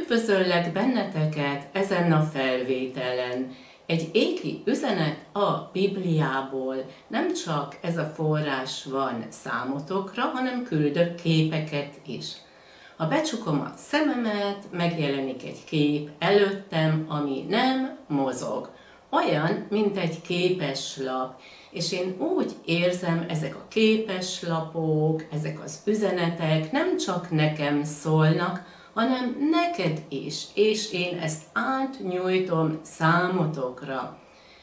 Üdvözöllek benneteket ezen a felvételen. Egy égi üzenet a Bibliából. Nem csak ez a forrás van számotokra, hanem küldök képeket is. Ha becsukom a szememet, megjelenik egy kép előttem, ami nem mozog. Olyan, mint egy képeslap. És én úgy érzem, ezek a képeslapok, ezek az üzenetek nem csak nekem szólnak, hanem neked is, és én ezt átnyújtom számotokra.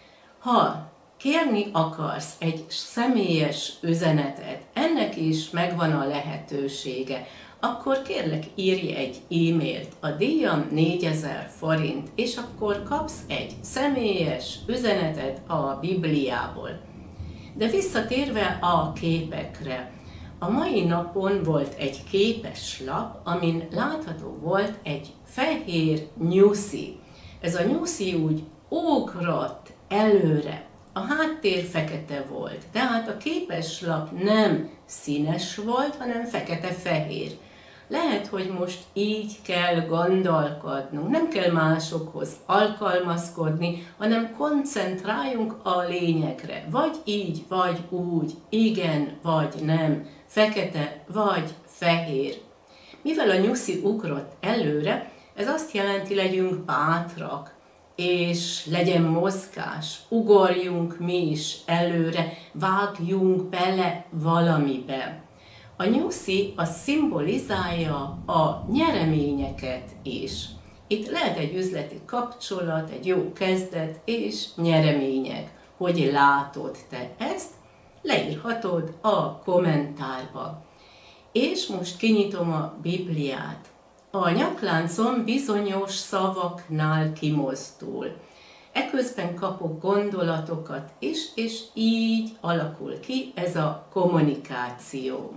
Ha kérni akarsz egy személyes üzenetet, ennek is megvan a lehetősége, akkor kérlek írj egy e-mailt, a díjam 4000 forint, és akkor kapsz egy személyes üzenetet a Bibliából. De visszatérve a képekre, a mai napon volt egy képeslap, amin látható volt egy fehér nyuszi. Ez a nyuszi úgy ugrott előre. A háttér fekete volt, tehát a képeslap nem színes volt, hanem fekete-fehér. Lehet, hogy most így kell gondolkodnunk, nem kell másokhoz alkalmazkodni, hanem koncentráljunk a lényegre. Vagy így, vagy úgy, igen, vagy nem, fekete, vagy fehér. Mivel a nyuszi ugrott előre, ez azt jelenti, legyünk bátrak, és legyen mozgás, ugorjunk mi is előre, vágjunk bele valamibe. A nyuszi az szimbolizálja a nyereményeket is. Itt lehet egy üzleti kapcsolat, egy jó kezdet és nyeremények. Hogy látod te ezt? Leírhatod a kommentárba. És most kinyitom a Bibliát. A nyakláncom bizonyos szavaknál kimozdul. Eközben kapok gondolatokat is, és így alakul ki ez a kommunikáció.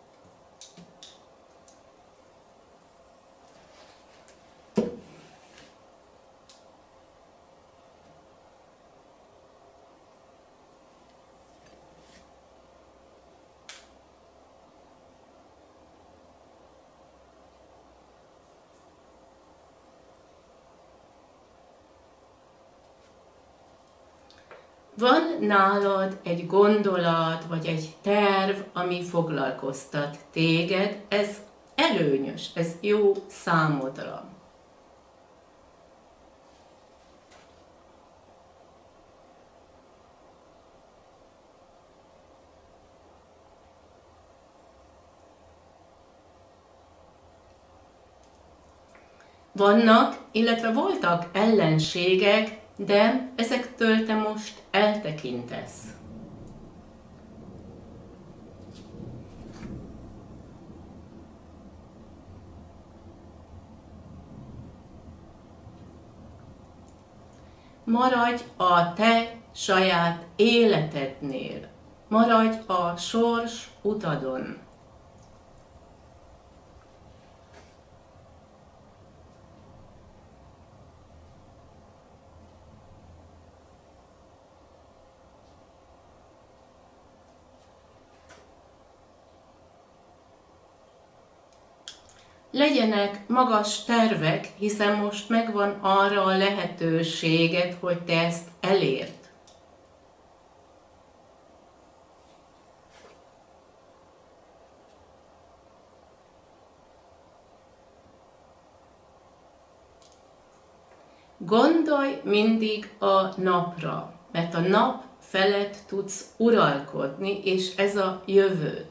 Van nálad egy gondolat, vagy egy terv, ami foglalkoztat téged, ez előnyös, ez jó számodra. Vannak, illetve voltak ellenségek, de ezektől te most eltekintesz. Maradj a te saját életednél. Maradj a sors utadon. Legyenek magas tervek, hiszen most megvan arra a lehetőséged, hogy te ezt elérd. Gondolj mindig a napra, mert a nap felett tudsz uralkodni, és ez a jövőd.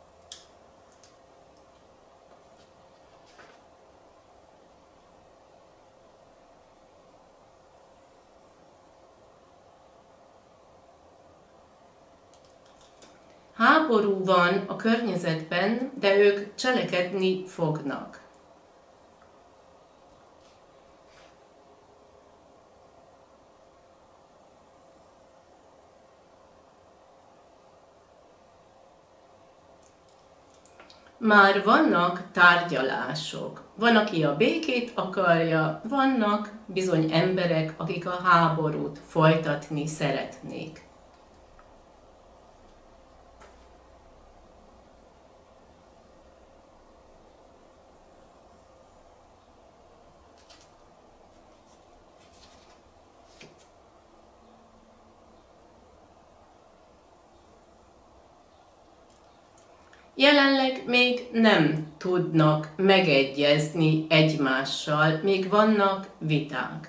Háború van a környezetben, de ők cselekedni fognak. Már vannak tárgyalások. Van, aki a békét akarja, vannak bizony emberek, akik a háborút folytatni szeretnék. Jelenleg még nem tudnak megegyezni egymással, még vannak viták.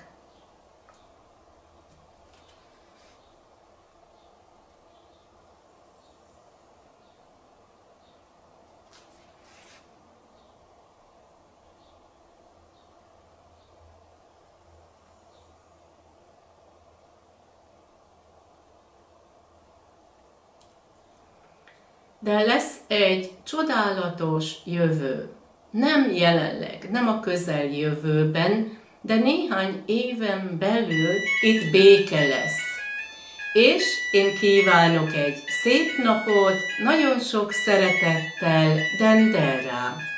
De lesz egy csodálatos jövő. Nem jelenleg, nem a közeljövőben, de néhány éven belül itt béke lesz. És én kívánok egy szép napot, nagyon sok szeretettel, Denderrá!